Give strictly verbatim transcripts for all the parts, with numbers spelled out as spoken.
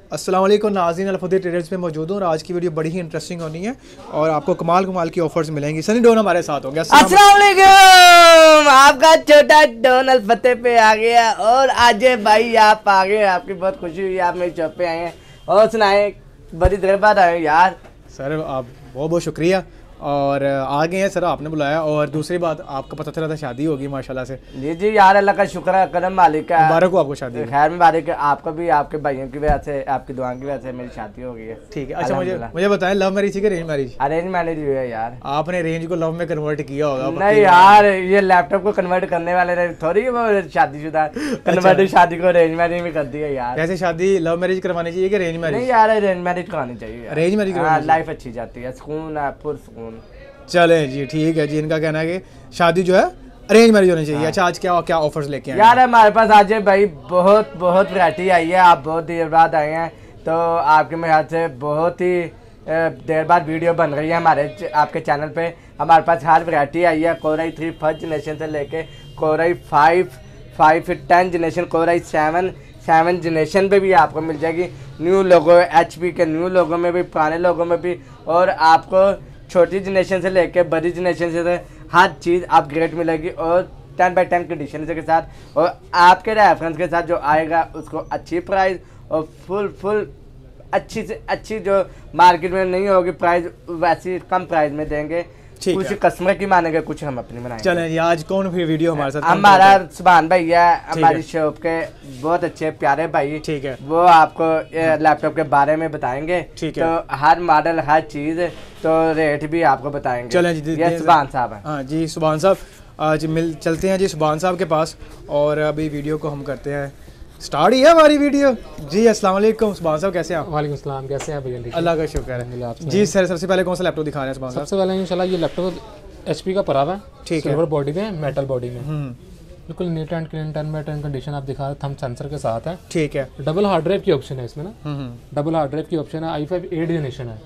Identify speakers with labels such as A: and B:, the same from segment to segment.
A: अस्सलाम वालेकुम नाज़रीन, अल-फदील ट्रेडर्स में मौजूद हूँ और आज की वीडियो बड़ी ही इंटरेस्टिंग होनी है और आपको कमाल कमाल की ऑफर्स मिलेंगी। सनी डॉन हमारे साथ होंगे।
B: अस्सलाम वालेकुम, आपका छोटा डॉन अल-फतेह पे आ गया और आज भाई आप आ गए, आपकी बहुत खुशी हुई, आप मेरी शॉप पे आए हैं। और सुनाए, बड़ी देर बाद आए यार।
A: सर आप बहुत बहुत शुक्रिया और आ गए हैं सर, आपने बुलाया। और दूसरी बात, आपको पता चला था शादी होगी माशाल्लाह से।
B: जी जी यार, अल्लाह का शुक्र है, करम मालिक का।
A: मुबारक हो आपको शादी।
B: खैर मुबारक है आपको भी, आपके भाइयों की वजह से, आपकी दुआ की वजह से मेरी शादी हो गई है।
A: ठीक है। अच्छा मुझे मुझे बताएं, लव मैरिज थी कि अरेंज मैरिज?
B: अरेंज मैरिज हुई है यार।
A: आपने अरेंज को लव में कन्वर्ट किया होगा।
B: नहीं यार, ये लैपटॉप को कन्वर्ट करने वाले ने थोड़ी वो शादीशुदा कन्वर्ट शादी को अरेंज मैरिज में कर दिया यार।
A: कैसे शादी लव मैरिज करवानी चाहिए कि अरेंज मैरिज?
B: नहीं यार, अरेंज मैरिज करानी चाहिए।
A: अरेंज मैरिज
B: लाइफ अच्छी जाती है, सुकून है, पुरसुकून।
A: चले जी, ठीक है जी। इनका कहना है कि शादी जो है अरेंज मैरिज होनी चाहिए। हाँ। अच्छा, आज क्या क्या ऑफर्स लेके आए
B: यार? हमारे पास आज भाई बहुत बहुत वैरायटी आई है। आप बहुत देर बाद आए हैं तो आपके मेरे हाथ से बहुत ही देर बाद वीडियो बन रही है हमारे आपके चैनल पे। हमारे पास हर वैरायटी आई है, कोराई थ्री फर्स्ट जनरेशन से लेके कोराई फाइव फाइव फिर ten generation, core i seven seven generation पे भी आपको मिल जाएगी। न्यू लोगो, एच पी के न्यू लोगो में भी, पुराने लोगों में भी, और आपको छोटी जनरेशन से लेके बड़ी जनरेशन से हर चीज़ अपग्रेड मिलेगी और टेन बाई टेन कंडीशन के साथ। और आपके रेफरेंस के साथ जो आएगा उसको अच्छी प्राइस और फुल फुल अच्छी से अच्छी जो मार्केट में नहीं होगी प्राइस, वैसी कम प्राइस में देंगे। कुछ कस्टमर की मानेंगे, कुछ हम अपनी बनाएंगे।
A: चलें, आज कौन फिर वीडियो हमारे साथ?
B: हमारा सुभान भाई है, हमारी शॉप के बहुत अच्छे प्यारे भाई। ठीक है, वो आपको लैपटॉप के बारे में बताएंगे। ठीक है, तो हर मॉडल, हर चीज, तो रेट भी आपको बताएंगे।
A: चलें जी,
B: ये सुभान साहब है।
A: हाँ जी, सुभान साहब आज मिल चलते हैं जी सुभान साहब के पास और अभी वीडियो को हम करते हैं स्टार्ट ही है हमारी वीडियो। जी अस्सलाम वालेकुम सुभान साहब, कैसे हैं आप?
C: वालेकुम सलाम, कैसे हैं भैया?
A: अल्लाह का शुक्र है जी। सर सबसे पहले कौन सा लैपटॉप दिखा रहे हैं सुभान साहब?
C: सबसे पहले इंशाल्लाह ये लैपटॉप एचपी का पड़ा हुआ है। ठीक है, सिल्वर बॉडी में, मेटल बॉडी में, बिल्कुल neat and clean, ten by ten condition आप दिखा रहे, थंब सेंसर के साथ है। ठीक है, डबल हार्ड ड्राइव की ऑप्शन है इसमें ना, डबल हार्ड ड्राइव की ऑप्शन है। आई फाइव एट जनरेशन है,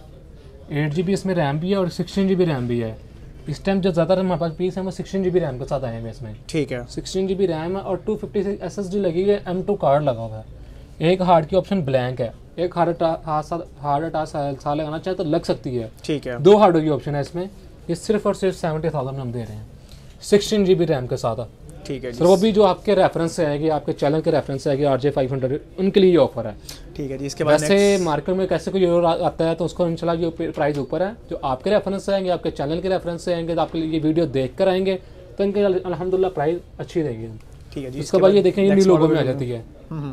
C: एट जी बी इसमें रैम भी है और सिक्सटीन जी बी रैम भी है। इस टाइम जो ज़्यादा हमारे पास पीस है वो सिक्सटीन जी बी रैम के साथ आए हैं इसमें। ठीक है, सिक्सटीन जी बी रैम है और two fifty six S S D लगी है, एम टू कार्ड लगा हुआ है। एक हार्ड की ऑप्शन ब्लैंक है, एक हार्ड हार्ड अटैच साल लगाना चाहे तो लग सकती है। ठीक है, दो हार्ड की ऑप्शन है इसमें। ये सिर्फ और सिर्फ सेवेंटी थाउजेंड में हम दे रहे हैं, सिक्सटीन जी बी रैम के साथ। ठीक है सर, वो भी जो आपके रेफरेंस से आएगी, आपके चैनल के रेफरेंस से आएगी आर जे फाइव हंड्रेड, उनके लिए ये ऑफर है। ठीक है जी। इसके बाद वैसे मार्केट में कैसे कोई और आता है तो उसको इंशाल्लाह ये प्राइस ऊपर है। जो आपके रेफरेंस से आएंगे, आपके चैनल के रेफरेंस से आएंगे, तो आपके लिए ये वीडियो देख कर आएंगे तो इनके अल्हम्दुलिल्लाह प्राइस अच्छी रहेगी। ठीक है जी। इसके बाद ये देखें, ये न्यू लोगो में आ जाती है।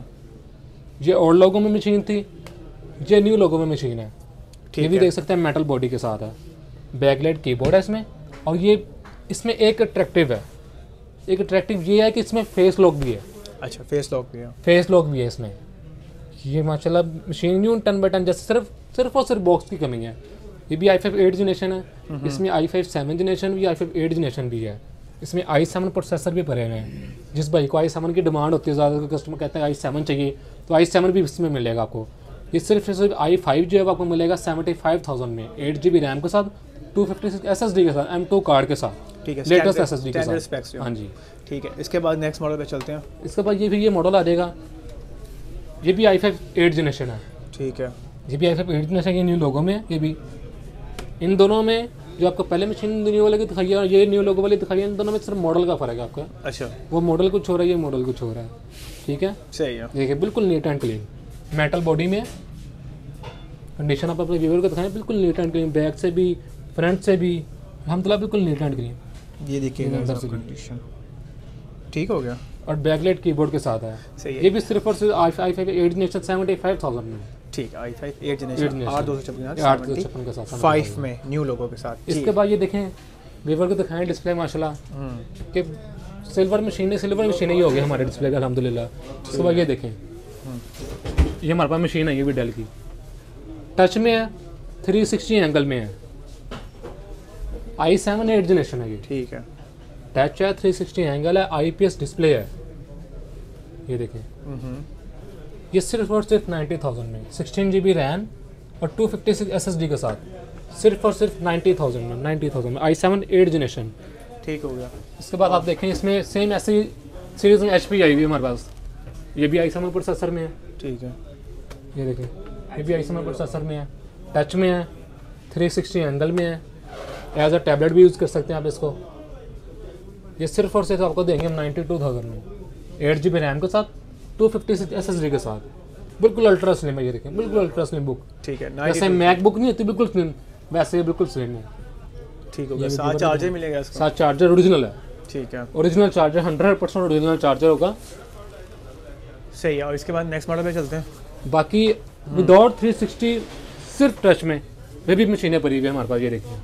C: ये ओल्ड लोगो में मशीन थी, ये न्यू लोगो में मशीन है। ये भी देख सकते हैं, मेटल बॉडी के साथ है, बैकलाइट कीबोर्ड है इसमें। और ये इसमें एक अट्रैक्टिव है, एक अट्रैक्टिव ये है कि इसमें फेस लॉक भी है। अच्छा, फेस लॉक भी है, फेस लॉक भी है इसमें। ये माशाल्लाह machine new ten by ten, जैसे सिर्फ सिर्फ और सिर्फ बॉक्स की कमी है। ये भी आई फाइव एट जनरेशन है, इसमें आई फाइव सेवन जनरेशन भी, आई फाइव एट जनरेशन भी है। इसमें आई सेवन प्रोसेसर भी भरे हुए हैं। जिस भाई को आई सेवन की डिमांड होती है, ज़्यादा कस्टमर कहते हैं आई सेवन चाहिए, तो आई सेवन भी इसमें मिलेगा आपको। ये सिर्फ सिर्फ आई फाइव जो है आपको मिलेगा सेवेंटी फाइव थाउजेंड में, एट जी बी रैम के साथ, two fifty six S S D के साथ, एम टू कार्ड के साथ। ठीक है, लेटेस्ट एस एस डी के साथ। हाँ जी, ठीक है। इसके बाद नेक्स्ट मॉडल पे चलते हैं। इसके बाद ये भी ये मॉडल आ जाएगा, ये भी आई फाइव एट जनरेशन है। ठीक है, ये भी आई फाइव एट जनरेशन, ये न्यू लोगो में है। ये भी इन दोनों में जो आपको पहले मशीन न्यू वाले की दिखाई है और ये न्यू लोगो वाली दिखाई है, इन दोनों में सिर्फ मॉडल का फर्क है आपका। अच्छा, वो मॉडल कुछ हो रहा है, ये मॉडल कुछ हो रहा है। ठीक है, सही है। देखिए बिल्कुल neat and clean, metal body में कंडीशन आप अपने व्यूअर को दिखाएं, बिल्कुल नीट एंड क्लीन, बैक से भी फ्रंट से भी अलहमदुलिल्लाह बिल्कुल नीट एंड क्लीन। ये देखिए कंडीशन ठीक हो गया और बैकलाइट कीबोर्ड के साथ है। सही है। ये भी सिर्फ और सिर्फ I five eight generation seventy five thousand में। ठीक है, I five eight generation R दो सौ छप्पन के साथ फाइव में न्यू लोगो के साथ। इसके बाद ये देखें, व्यूअर को दिखाएं डिस्प्ले माशाल्लाह कि सिल्वर मशीन है, सिल्वर मशीन ही हो गई हमारे डिस्प्ले का अल्हम्दुलिल्लाह। उसके बाद ये देखें, ये हमारे पास मशीन है, ये भी डेल की, टच में है, थ्री सिक्सटी एंगल में है, आई सेवन एट जनरेशन है ये। ठीक है, टच है, थ्री सिक्सटी एंगल है, आई पी एस डिस्प्ले है। ये देखें, ये सिर्फ और सिर्फ नाइन्टी थाउजेंड में, सिक्सटीन जी बी रैम और two fifty six S S D के साथ, सिर्फ और सिर्फ नाइन्टी थाउजेंड में, नाइन्टी थाउजेंड में, आई सेवन एट जनरेशन। ठीक हो गया। इसके बाद आप देखें, इसमें सेम ऐसी सीरीज में एच पी आई हुई है हमारे पास, ये भी आई सेवन प्रोसेसर में है। ठीक है, ये देखिए, ये भी आई सेवन प्रोसेसर में है, टच में है, थ्री सिक्सटी एंगल में है, एज अ टैबलेट भी यूज़ कर सकते हैं आप इसको। ये सिर्फ और सिर्फ आपको देंगे हम नाइन्टी टू थाउजेंड में, एट जी बी रैम के साथ, two fifty six S S D के साथ, बिल्कुल अल्ट्रा स्लिम है। ये देखें, बिल्कुल अल्ट्रा स्लिम बुक।
A: ठीक है,
C: जैसे मैक बुक नहीं होती बिल्कुल स्लिम, वैसे ये बिल्कुल स्लिम है।
A: ठीक हो गया। साथ चार्जर मिलेगा इसका?
C: साथ चार्जर ओरिजिनल है।
A: ठीक है,
C: original charger, hundred percent original charger होगा।
A: सही है। और इसके बाद नेक्स्ट मॉडल पे चलते हैं।
C: बाकी विदाउट थ्री सिक्सटी सिर्फ टच में वे भी मशीनें पड़ी हुई है हमारे पास। ये देखिए,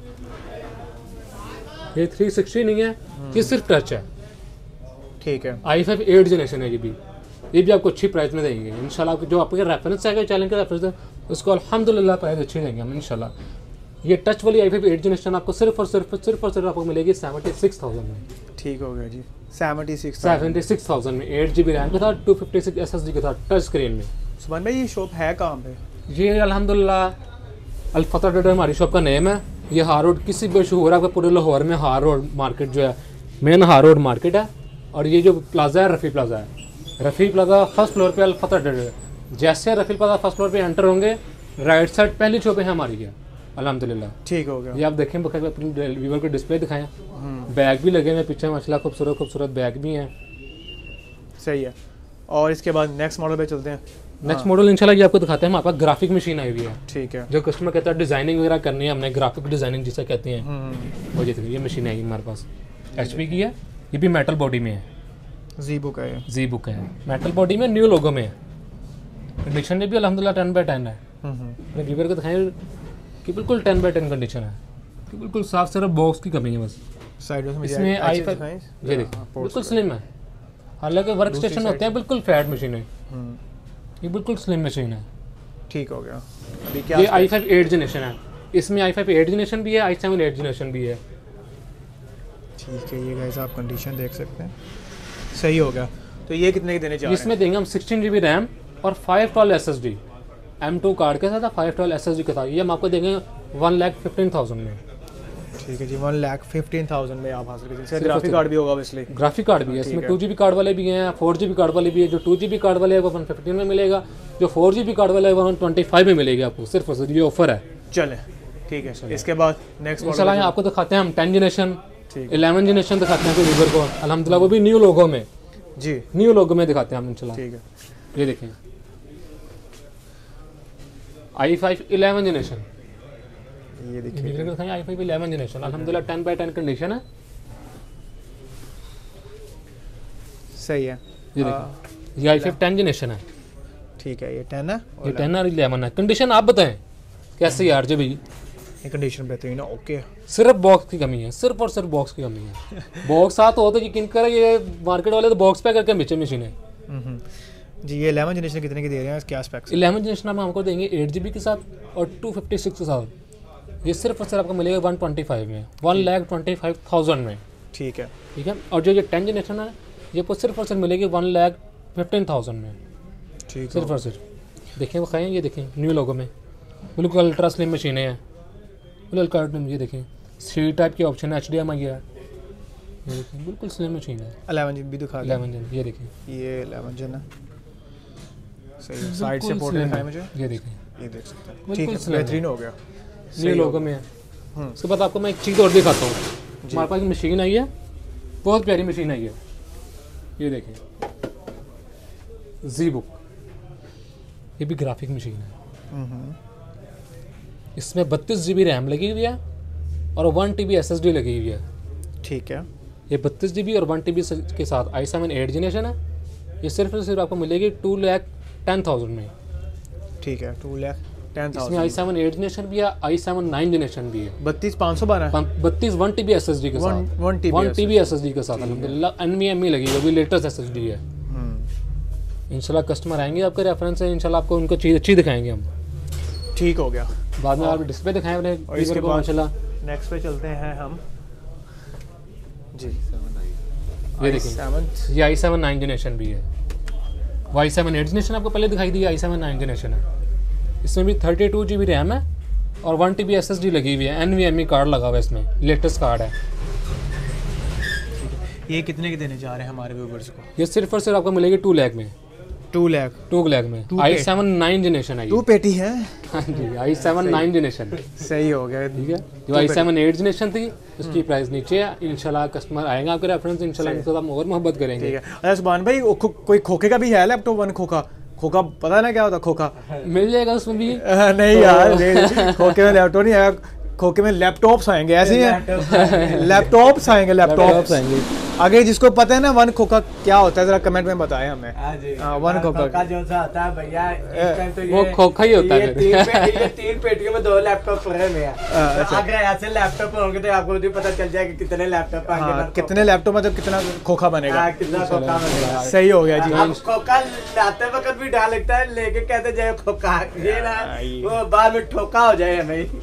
C: ये थ्री सिक्सटी नहीं है, ये सिर्फ टच है।
A: ठीक है,
C: आई फाइव एट जनरेशन है ये भी। ये भी आपको अच्छी प्राइस में देंगे इंशाल्लाह। जो आपके रेफरेंस है चैलेंज का रेफरेंस है, उसको अल्हम्दुलिल्लाह प्राइस अच्छी देंगे हम इंशाल्लाह। ये टच वाली आई फाइव एट जनरेशन आपको सिर्फ और सिर्फ सिर्फ और सिर्फ आपको मिलेगी सेवेंटी सिक्स थाउजेंड में।
A: ठीक हो गया जी, seventy six
C: seventy six thousand में, एट जी बी रैम के साथ, two fifty six S S D के साथ, टच स्क्रीन में।
A: सुभान भाई ये शॉप है कहाँ पे?
C: ये अल्हम्दुलिल्लाह अल-फतह ट्रेडर हमारी शॉप का नेम है। ये हार रोड किसी भी मशहूर है, पूरे लाहौर में हार रोड मार्केट जो है, मेन हार रोड मार्केट है। और ये जो प्लाजा है रफ़ी प्लाजा है। रफ़ी प्लाजा फर्स्ट फ्लोर पे अल-फतह ट्रेडर। जैसे रफ़ी प्लाजा फर्स्ट फ्लोर पे एंटर होंगे, राइट साइड पहली शॉप है हमारी है अल्हम्दुलिल्लाह।
A: ठीक हो गया।
C: ये आप देखें, बखैर अपनी व्यूअर को डिस्प्ले दिखाएं। बैग भी लगे हुए हैं पीछे माशाल्लाह, खूबसूरत खूबसूरत बैग भी हैं।
A: सही है। और इसके बाद नेक्स्ट मॉडल पे चलते हैं।
C: नेक्स्ट मॉडल इंशाल्लाह ये आपको दिखाते हैं। हमारे पास ग्राफिक मशीन आई हुई है।
A: ठीक है,
C: जो कस्टमर कहता है डिज़ाइनिंग वगैरह करनी है, हमने ग्राफिक डिज़ाइनिंग जिसे कहते हैं, वो ये देखिए, ये मशीन आई हमारे पास, एच पी की है। ये भी मेटल बॉडी में है,
A: जी बुक है।
C: जी बुक है, मेटल बॉडी में, न्यू लोगो में है। कंडीशन भी अल्हम्दुलिल्लाह टेन बाई टेन है। अपने व्यूअर को दिखाएं कि बिल्कुल टेन बाई टेन कंडीशन है, कि बिल्कुल साफ, सिर्फ बॉक्स की कमी है बस।
A: साइड में
C: इसमें आई फाइव ये देखिए बिल्कुल स्लिम है। हालांकि वर्क स्टेशन होते हैं बिल्कुल फैट मशीन है, ये बिल्कुल स्लिम मशीन है।
A: ठीक हो गया। अभी क्या
C: ये आई फाइव एट जनरेशन है, इसमें आई फाइव एट जनरेशन भी है, आई सेवन एट जनरेशन भी है।
A: ठीक है, ये गाइस आप कंडीशन देख सकते हैं। सही हो गया। तो ये कितने की देने जा रहे हैं?
C: इसमें देंगे हम सिक्सटीन जी बी रैम और five twelve S S D M two card के साथ, five twelve S S D के साथ। ये हम आपको देंगे वन लाख फिफ्टीन थाउजेंड में।
A: ठीक है जी, वन लाख फिफ्टीन थाउजेंड में आप हासिल करेंगे। ग्राफिक कार्ड भी होगा ऑब्वियसली।
C: ग्राफिक कार्ड भी है इसमें, टू जी बी कार्ड वाले भी हैं, फोर जी बी कार्ड वाले भी है। जो टू जी बी कार्ड वाले है वो वन फिफ्टीन में मिलेगा, जो फोर जी बी कार्ड वाला है वो वन ट्वेंटी फाइव में मिलेगा आपको। सिर्फ और सिर्फ ये ऑफर है।
A: चले ठीक है। इसके बाद नेक्स्ट
C: इंशाल्लाह यहाँ आपको दिखाते हैं हम टेन जनरेशन, इलेवन जनरेशन दिखाते हैं व्यूअर को अल्हम्दुलिल्लाह, वो भी न्यू लोगो में
A: जी,
C: न्यू लोगो में दिखाते हैं हम इंशाल्लाह।
A: ठीक है,
C: ये देखें आई फाइव इलेवन जनरेशन,
A: ये देखिए
C: आई फाइव इलेवन जनरेशन अल्हम्दुलिल्लाह टेन बाई टेन कंडीशन है।
A: सही है।
C: ये देखिए, ये आई फाइव टेन जनरेशन है।
A: ठीक है, ये टेन है,
C: ये टेन और इलेवन है। कंडीशन आप बताएं कैसे यार जी भाई?
A: ये कंडीशन बेहतरीन है। ओके,
C: सिर्फ बॉक्स की कमी है, सिर्फ और सिर्फ बॉक्स की कमी है। बॉक्स साथ हो तो यकीन करें, ये मार्केट वाले तो बॉक्स पे करके बेचे मशीन है
A: जी। ये इलेवन जनरेशन कितने की दे रहे हैं, क्या स्पेक्स?
C: इलेवन जनरेशन में हमको देंगे एट जी बी के साथ और टू फिफ्टी सिक्स के साथ। ये सिर्फ और सिर्फ आपको मिलेगा वन ट्वेंटी फाइव में, one lakh twenty five thousand में।
A: ठीक है,
C: ठीक है। और जो ये टेन जनरेशन है ये आपको सिर्फ और सिर्फ मिलेगी वन लाख फिफ्टीन थाउजेंड में।
A: ठीक,
C: सिर्फ और सिर्फ देखें, वो खाएँ, ये देखें न्यू लोगो में, बिल्कुल अल्ट्रा स्लिम मशीनें हैं, बिल्कुल कार्ड में। ये देखें सी टाइप की ऑप्शन है, एच डी एम आई है, ये देखें बिल्कुल स्लिम मशीन है।
A: इलेवन जी भी दिखा,
C: इलेवन जन, ये देखें,
A: ये इलेवन जन है। सही, साइड से पोर्ट दिखाएं मुझे, ये
C: देखें,
A: ये देख सकते हैं। ठीक है, बेहतरीन हो गया,
C: न्यू लोगो में है। उसके बाद आपको मैं एक चीज़ और दिखाता हूँ। हमारे पास मशीन आई है, बहुत प्यारी मशीन आई है, ये देखें जी बुक, ये भी ग्राफिक मशीन है। इसमें बत्तीस जी बी रैम लगी हुई है और one T B S S D लगी हुई है।
A: ठीक है,
C: ये बत्तीस जी बी और वन टी बी के साथ आई सेवन एट जनरेशन है। ये सिर्फ और सिर्फ आपको मिलेगी टू लैख टेन थाउजेंड में।
A: ठीक है, टू लैख टेन थाउजेंड।
C: इसमें आई सेवन एट जनरेशन भी है, आई सेवन नाइन जनरेशन भी है।
A: बत्तीस पाँच सौ बारह
C: बत्तीस one T B S S D के साथ,
A: one
C: T B S S D के साथ अल्हम्दुलिल्लाह एन वी एम ई लगी है, वो भी लेटेस्ट एस एस डी है। इंशाल्लाह कस्टमर आएंगे आपके रेफरेंस है, इंशाल्लाह आपको उनको चीज़ अच्छी दिखाएंगे हम।
A: ठीक हो गया।
C: बाद में आप डिस्प्ले दिखाएं अपने
A: और इसके
C: को
A: बाद
C: माशाल्लाह।
A: नेक्स्ट पे चलते हैं हम जी।
C: ये देखिए, ये आई सेवन नाइन जनरेशन भी है, वो आई सेवन एट जनरेशन आपको पहले दिखाई दी, आई सेवन नाइन जनरेशन है। इसमें भी thirty two G B RAM है और one T B S S D लगी हुई है, N V M E card लगा हुआ है इसमें, लेटेस्ट कार्ड है।
A: ये कितने के देने जा रहे हैं हमारे व्यूअर्स को?
C: ये सिर्फ और सिर्फ आपको मिलेगी टू लाख में।
A: टू लाख
C: टू लाख में आई सेवन नाइन जनरेशन है,
A: टू पेटी है।
C: हाँ जी, आई सेवन नाइन जनरेशन
A: सही हो गया, ठीक है।
C: जो आई सेवन एट जनरेशन थी उसकी प्राइस नीचे है, इंशाल्लाह कस्टमर आएंगे आपके रेफरेंस, इंशाल्लाह इनको हम और मोहब्बत करेंगे।
A: ठीक है। अच्छा सुभान भाई, कोई खोखे का भी है लैपटॉप? वन खोखा, खोखा पता ना क्या होता खोखा?
C: मिल जाएगा उसमें भी।
A: नहीं यार, खोखे में लैपटॉप नहीं आएगा, खोखे में लैपटॉप्स आएंगे, ऐसे ही है, लैपटॉप्स आएंगे, लैपटॉप्स आएंगे। आगे जिसको पता है ना वन खोखा क्या होता है, जरा कमेंट में बताएं हमें। हाँ, वन खोखा
B: जो सा होता है भैया, इस टाइम तो
C: वो खोखा ही होता है।
B: ये तीन पेटियों में दो लैपटॉप पड़े हुए हैं। अगर ऐसे लैपटॉप होंगे तो आपको भी पता चल जाएगा कितने लैपटॉप आएंगे,
A: कितने लैपटॉप मतलब कितना खोखा बनेगा,
B: कितना खोखा बनेगा।
A: सही हो गया जी।
B: अब खोखा लाते वक्त भी डर लगता है, लेके कहते जाए खोखा, ये ना वो बाद में ठोका हो जाए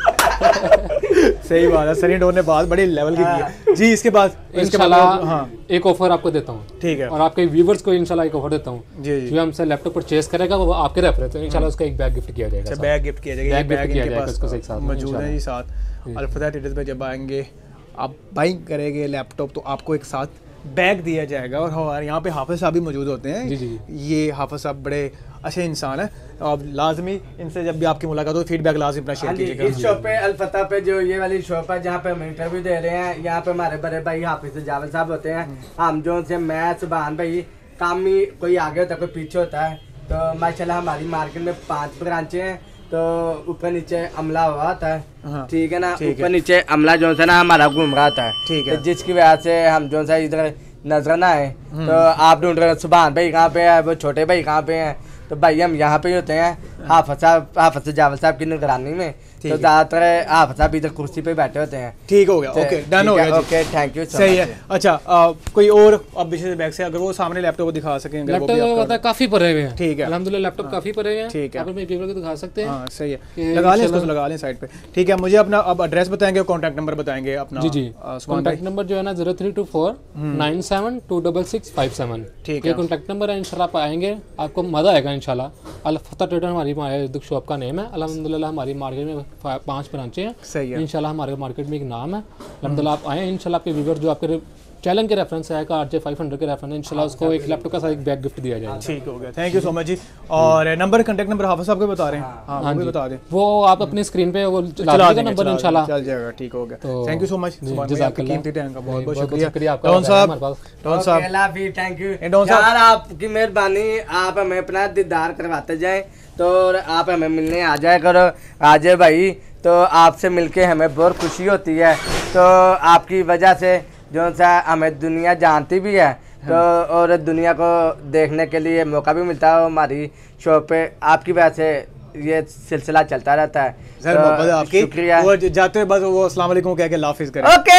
B: हमें।
A: सही बात है, सनी डोर ने बात बड़ी लेवल की की है जी। इसके बाद
C: इंशाल्लाह हाँ एक ऑफर आपको देता हूँ,
A: ठीक है,
C: और आपके व्यूवर्स को इंशाल्लाह एक ऑफर देता हूँ।
A: जी जी,
C: जो हमसे लैपटॉप परचेस करेगा वो आपके रेफरेंस है, इंशाल्लाह उसका एक बैग गिफ्ट किया जाएगा।
A: अच्छा, बैग गिफ्ट किया जाएगा,
C: बैग गिफ्ट किया जाएगा,
A: उसको
C: एक साथ
A: मौजूद है जी साथ। अल्फदा ट्रेडर्स पे जब आएंगे आप बाइंग करेंगे लैपटॉप तो आपको एक साथ बैग दिया जाएगा। और हमारे यहाँ पे हाफिज साहब भी मौजूद होते हैं।
C: जी जी,
A: ये हाफिज साहब बड़े अच्छे इंसान है, अब लाजमी इनसे जब भी आपकी मुलाकात हो फीडबैक लाजमी अपना शेयर कीजिएगा।
B: इस शॉप पे अल-फतह पे जो ये वाली शॉप है जहाँ पे हम इंटरव्यू दे रहे हैं, यहाँ पे हमारे बड़े भाई हाफिज जावेद साहब होते हैं। हम जो से मैं सुभान भाई काम ही कोई आगे होता है कोई पीछे होता है। तो माशाल्लाह हमारी मार्केट में पांच ब्रांचें हैं, तो ऊपर नीचे अमला हुआ था, ठीक है ना, ऊपर नीचे अमला जो है ना हमारा घूम रहा था, ठीक है, जिसकी वजह से हम जो है इधर नजर ना आए। तो आप ढूंढ रहे सुभान भाई कहाँ पे है, वो छोटे भाई कहाँ पे हैं, तो भाई हम यहाँ पे ही होते हैं हाफिज साहब हाफिज जावेद साहब की निगरानी में। तो ज्यादातर हाफिज साहब इधर कुर्सी पे बैठे होते हैं।
A: ठीक हो गया, ओके डन हो गया,
B: ओके थैंक यू,
A: सही है। अच्छा कोई और अब विशेष बैग से अगर वो सामने लैपटॉप दिखा सकेंगे,
C: लैपटॉप काफी पड़े हुए हैं,
A: ठीक है,
C: अल्हम्दुलिल्लाह लैपटॉप काफी पड़े हैं,
A: ठीक है,
C: आप अपने पीपल को दिखा सकते हैं।
A: हाँ सही है, लगा लें इसको, लगा लें साइड पे, ठीक है। मुझे अपना अब एड्रेस बताएंगे, कॉन्टैक्ट नंबर बताएंगे अपना? जी जी,
C: कॉन्टैक्ट नंबर जो है ना zero three two four nine seven two double six five seven, ठीक है, ये कॉन्टैक्ट नंबर है। इंशाल्लाह आप आएंगे आपको मजा आएगा इंशाल्लाह। अल-फतह ट्रेडर हमारी शॉप का नेम है, अल्हम्दुलिल्लाह हमारी मार्केट में पांच ब्रांचें हैं, सही है, इंशाल्लाह हमारे मार्केट में एक नाम है। अल्हम्दुलिल्लाह आप आए, इंशाल्लाह आपके व्यूअर जो आपके चैलेंज के रेफरेंस आएगा आर जे फाइव हंड्रेड के रेफरेंस, इंशाल्लाह उसको एक लैपटॉप का साथ एक बैग गिफ्ट दिया जाएगा। ठीक हो गया, थैंक यू सो मच जी। और नंबर कॉन्टैक्ट नंबर हाफिज साहब को बता रहे हैं? हाँ वो भी बता दें, वो आप अपनी स्क्रीन पे वो चला देंगे नंबर, इंशाल्लाह चल जाएगा। ठीक हो गया, थैंक यू सो मच, कीमती टाइम का बहुत बहुत शुक्रिया डॉन साहब। डॉन साहब
B: थैंक यू यार, आपकी मेहरबानी, आप हमें अपना दीदार करवाते जाएं, तो आप हमें मिलने आ जाया करो आजे भाई, तो आपसे मिलके हमें बहुत खुशी होती है। तो आपकी वजह से जो सा हमें दुनिया जानती भी है, तो और दुनिया को देखने के लिए मौका भी मिलता है। हमारी शो पे आपकी वजह से ये सिलसिला चलता रहता है, सर तो आपकी शुक्रिया। वो जाते हुए बस वो अस्सलाम वालेकुम कह के अल्लाह हाफिज़ करें। ओके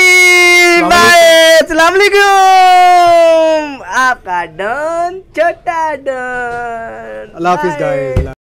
B: लाफी बाय, अस्सलाम वालेकुम। आपका डॉन छोटा डॉन, अल्लाह हाफिज़ गाइस।